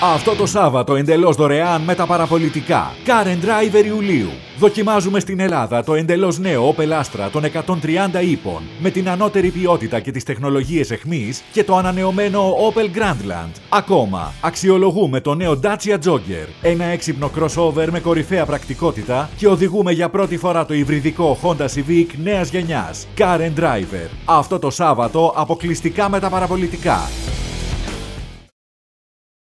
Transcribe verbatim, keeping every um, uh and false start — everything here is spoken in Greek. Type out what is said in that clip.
Αυτό το Σάββατο εντελώς δωρεάν με τα παραπολιτικά. Car and Driver Ιουλίου. Δοκιμάζουμε στην Ελλάδα το εντελώς νέο Opel Astra των εκατόν τριάντα ύπων με την ανώτερη ποιότητα και τις τεχνολογίες εχμής και το ανανεωμένο Opel Grandland. Ακόμα, αξιολογούμε το νέο Dacia Jogger, ένα έξυπνο crossover με κορυφαία πρακτικότητα και οδηγούμε για πρώτη φορά το υβριδικό Honda Civic νέας γενιάς. Car and Driver. Αυτό το Σάββατο αποκλειστικά με τα παραπολιτικά.